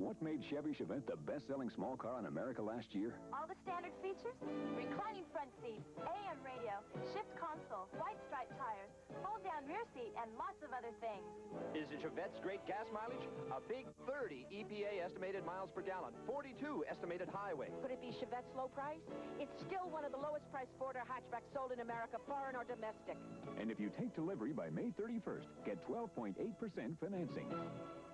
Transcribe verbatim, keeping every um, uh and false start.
What made Chevy Chevette the best-selling small car in America last year? All the standard features: reclining front seat, A M radio, shift console, white striped tires, fold-down rear seat, and lots of other things. Is the Chevette's great gas mileage? A big thirty E P A estimated miles per gallon, forty-two estimated highway. Could it be Chevette's low price? It's still one of the lowest priced four-door hatchbacks sold in America, foreign or domestic. And if you take delivery by May thirty-first, get twelve point eight percent financing.